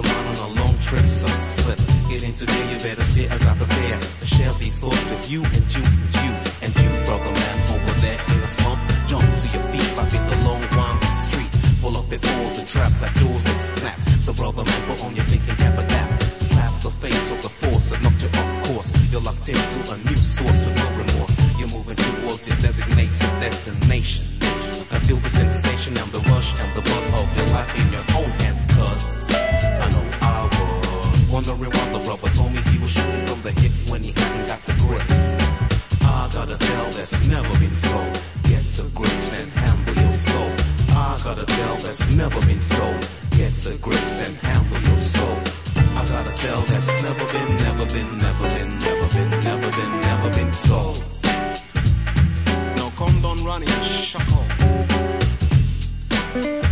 gone on a long trip, so slip. Get into gear, you better steer as I prepare to share these thoughts with you and you and you and you, brother man, over there in the slump. Jump to your feet like it's a long winding street, full of pitfalls and traps like doors that snap. So brother man, put on your thinking cap and nap. Slap the face of the force that knocked you off course. You're locked into a new source with no remorse. You're moving towards your designated destination. I feel the sensation and the rush and the buzz of your life in your own hands, cuz I know I was wondering why the brother told me he was shooting from the hip when he hadn't got to grips. I got a tale that's never been told. Get to grips and handle your soul. I got a tale that's never been told. Get to grips and handle your soul. I got a tale that's never been told. Now come down running, shuckle.